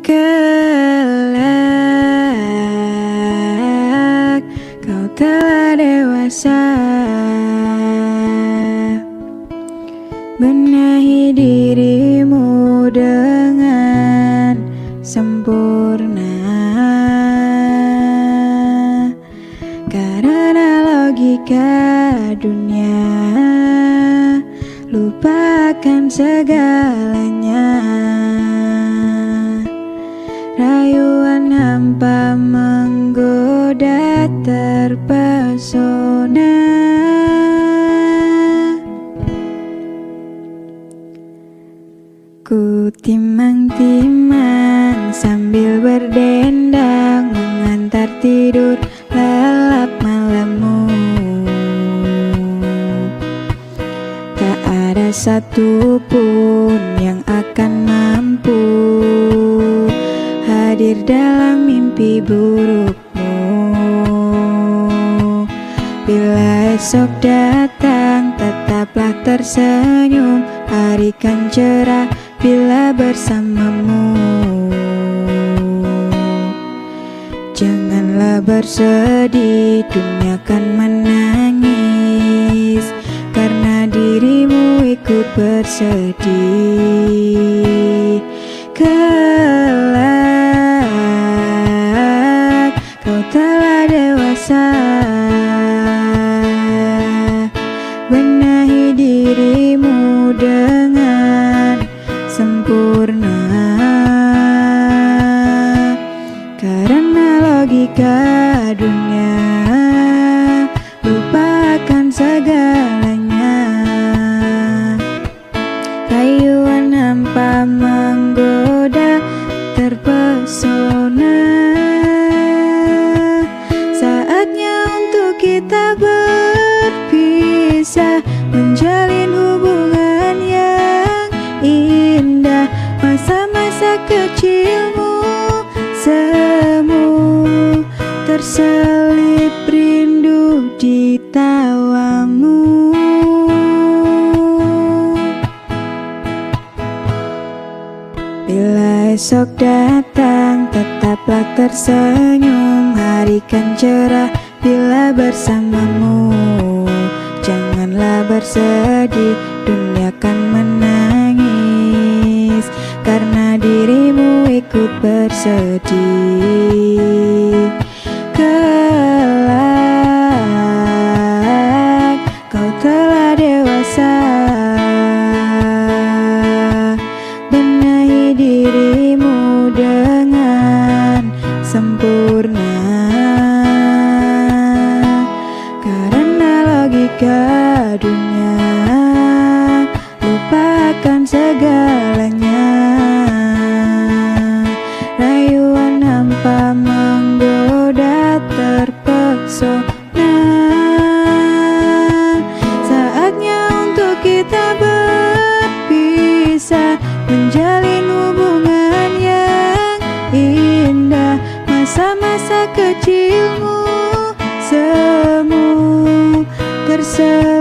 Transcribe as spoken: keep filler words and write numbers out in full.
Kelak kau telah dewasa, benahi dirimu dengan sempurna. Karena logika dunia, lupakan segalanya. Rayuan hampa menggoda terpesona. Ku timang-timang sambil berdendang, mengantar tidur lelap malammu. Tak ada satupun yang akan mampu hadir dalam mimpi burukmu. Bila esok datang, tetaplah tersenyum, hari kan cerah bila bersamamu. Janganlah bersedih, dunia kan menangis, karena dirimu ikut bersedih. Kelak kau telah dewasa, benahi dirimu dengan sempurna. Karena logika dunia, lupakan segalanya. Rayuan hampa menggoda terpesona. Saatnya untuk kita berpisah, menjalin hubungan yang indah. Masa-masa kecilmu semu, terselip rindu di tawamu. Bila esok datang, tetaplah tersenyum, hari kan cerah bila bersamamu. Janganlah bersedih, dunia kan menangis, karena dirimu ikut bersedih. Kelak kau telah dewasa, benahi dirimu dengan sempurna. Karena logika dunia, lupakan segalanya. Rayuan hampa menggoda terpesona. Saatnya untuk kita berpisah, menjalin hubungan yang indah. Masa-masa kecilmu semu, terselip